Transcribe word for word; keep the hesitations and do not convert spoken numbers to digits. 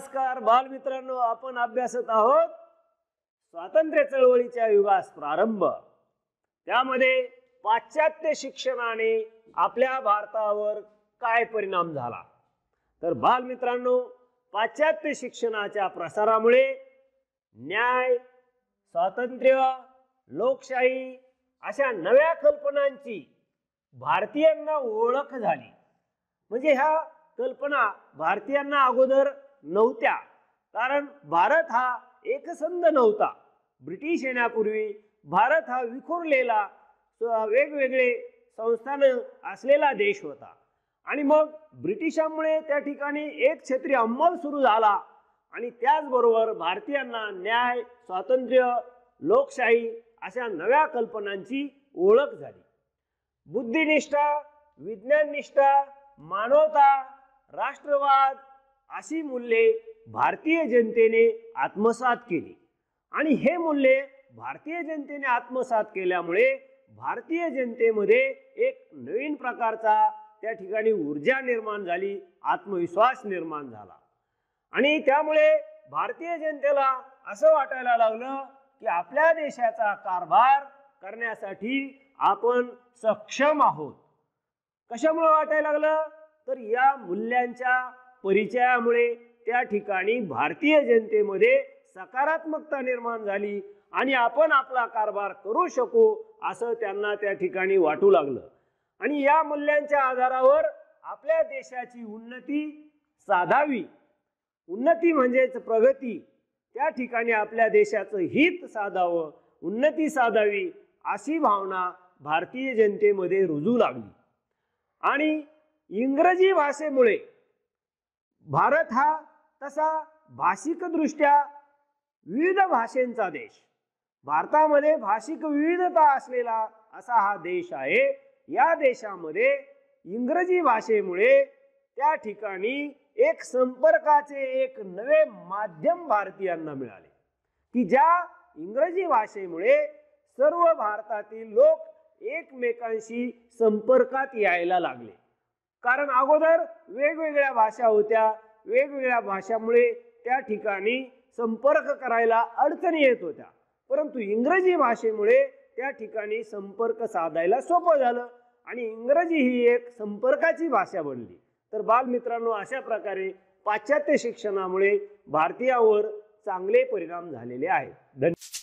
नमस्कार बालमित्रांनो, आपण अभ्यासत आहोत स्वातंत्र्य चळवळीच्या युगास प्रारंभ। त्यामध्ये पाश्चात्य शिक्षणाने आपल्या भारतावर काय परिणाम झाला। तर बालमित्रांनो, पाश्चात्य शिक्षणाच्या प्रसारामुळे न्याय, स्वातंत्र्य, लोकशाही अशा नव्या कल्पनांची भारतीयांना ओळख झाली। म्हणजे ह्या कल्पना भारतीयांना अगोदर नव्हत्या, कारण भारत हा एकसंध नव्हता। ब्रिटिश येण्यापूर्वी भारत हा विखुरलेला वेगवेगळे संस्थान असलेला देश होता आणि मग ब्रिटिशांमुळे त्या ठिकाणी एक क्षेत्रीय अंमल सुरू झाला आणि त्याचबरोबर भारतीयांना न्याय, स्वातंत्र्य, लोकशाही अशा नव्या कल्पनांची ओळख झाली। बुद्धिनिष्ठा, विज्ञाननिष्ठा, मानवता, राष्ट्रवाद अशी मूल्ये भारतीय जनतेने आत्मसात केली आणि हे मूल्ये भारतीय जनतेने आत्मसात केल्यामुळे भारतीय जनतेमध्ये एक नवीन प्रकारचा त्या ठिकाणी ऊर्जा निर्माण झाली, आत्मविश्वास निर्माण झाला आणि त्यामुळे भारतीय जनतेला असं वाटायला लागलं की आपल्या देशाचा कारभार करण्यासाठी आपण सक्षम आहोत। कशामुळे वाटायला लागलं? तर या मूल्यांच्या परिचयामुळे त्या ठिकाणी भारतीय जनतेमध्ये सकारात्मकता निर्माण झाली आणि आपण आपला कारभार करू शकू असं त्यांना त्या ठिकाणी वाटू लागलं आणि या मूल्यांच्या आधारावर आपल्या देशाची उन्नती साधावी, उन्नती म्हणजेच प्रगती, त्या ठिकाणी आपल्या देशाचं हित साधावं, उन्नती साधावी अशी भावना भारतीय जनतेमध्ये रुजू लागली। आणि इंग्रजी भाषेमुळे भारत हा तसा भाषिकदृष्ट्या विविध भाषांचा देश, भारतामध्ये भाषिक विविधता असलेला असा हा देश आहे। या देशामध्ये इंग्रजी भाषेमुळे त्या ठिकाणी एक संपर्काचे एक नवे माध्यम भारतीयांना मिळाले की ज्या इंग्रजी भाषेमुळे सर्व भारतातील लोक एकमेकांशी संपर्कात यायला लागले। कारण अगोदर वेगवेगळ्या भाषा होत्या, वेगवेगळ्या भाषांमुळे त्या ठिकाणी संपर्क करायला अडचणी येत होत्या, परंतु इंग्रजी भाषेमुळे त्या ठिकाणी संपर्क साधायला सोपं झालं आणि इंग्रजी ही एक संपर्काची भाषा बनली। तर बालमित्रांनो, अशा प्रकारे पाश्चात्य शिक्षणामुळे भारतीयावर चांगले परिणाम झालेले आहेत। धन्यवाद।